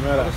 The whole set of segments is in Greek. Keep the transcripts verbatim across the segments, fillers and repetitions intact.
Καλημέρα.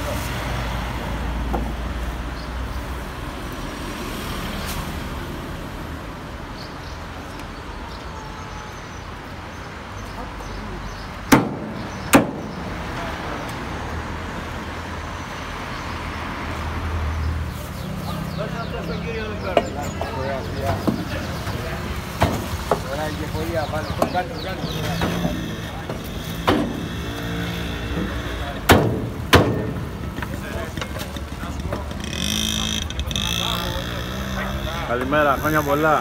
Καλημέρα, χρόνια πολλά.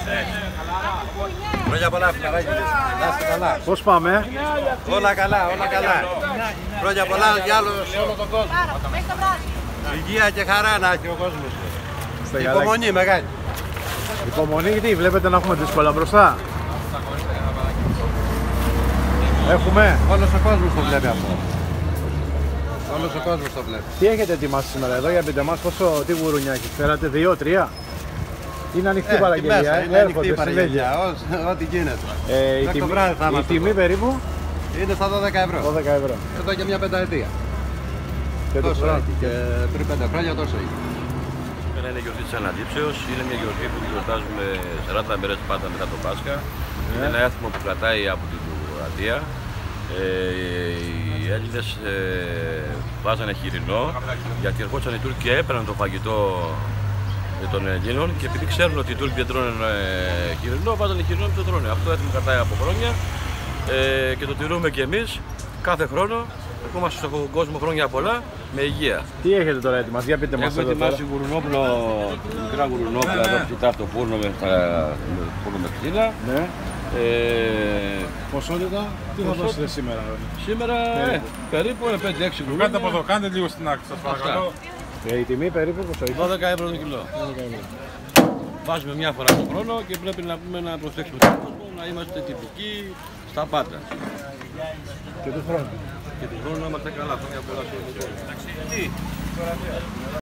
Χρόνια πολλά, φιλαράκι. Να είστε καλά. Πώς πάμε? Όλα καλά, όλα καλά. Χρόνια πολλά για όλο, σε όλο τον κόσμο. Υγεία και χαρά να έχει ο κόσμος. Υπομονή μεγάλη. Υπομονή, γιατί βλέπετε να έχουμε δύσκολα μπροστά. Έχουμε. Όλος ο κόσμος το βλέπει αυτό. Όλος ο κόσμος το βλέπει. Τι έχετε ετοιμάσει σήμερα εδώ, για πείτε μας, πόσο, τι γουρουνιά έχετε, φέρατε δύο, τρία. Είναι ανοιχτή Ε, παραγγελία, μέσα, ε, είναι ανοιχτή έρχονται παραγγελία, ό- ό,τι γίνεται. Ε, η Μέχρι το τιμή, βράδυ θα η είμαστε τιμή εδώ. περίπου Είναι στα δώδεκα ευρώ. δώδεκα ευρώ. Εδώ και μια πενταετία. Και το Τόσο χρόνο. έχει. Και πριν πέντε χρόνια τόσο έχει. Σήμερα είναι η γιορτή της Αναλήψεως. Είναι μια γιορτή που την γιορτάζουμε σαράντα μέρες πάντα μετά το Πάσχα. Ναι. Είναι ένα έθιμο που κρατάει από την Κροατία. Ε, οι Έλληνες ε, βάζανε χοιρινό, γιατί ερχόντουσαν οι Τούρκοι και έπαιρναν το φαγητό των Ελλήνων, και επειδή ξέρουν ότι οι Τούρκοι δεν τρώνε ε, χοιρινό, βάζανε χοιρινό και το τρώνε. Αυτό έθιμο κρατάει από χρόνια ε, και το τηρούμε και εμείς κάθε χρόνο. Ευχόμαστε στον κόσμο χρόνια πολλά με υγεία. Τι έχετε τώρα έτοιμα, για πείτε μας Έχουμε εδώ ετοιμάσει τώρα. γουρνόπουλο, μικρά γουρνόπουλα εδώ που κοιτά στο φούρνο με, στα, με φούρνο με ξύλα. Ναι. Ε, Ποσότητα, τι θα δώσετε σήμερα? σήμερα ε, περίπου πέντε έξι γουρνόπουλα. Κάντε από εδώ, κάντε λίγο στην άκρη σας παρακαλώ. Ε, η τιμή περίπου πόσο έχει? δώδεκα ευρώ το κιλό. Βάζουμε μια φορά το χρόνο και πρέπει να πούμε να προσέξουμε τον κόσμο, να είμαστε τυπικοί στα πάντα. Και του χρόνου. Και του χρόνου να είμαστε καλά, χρόνια πολλά σε όλο τον κόσμο.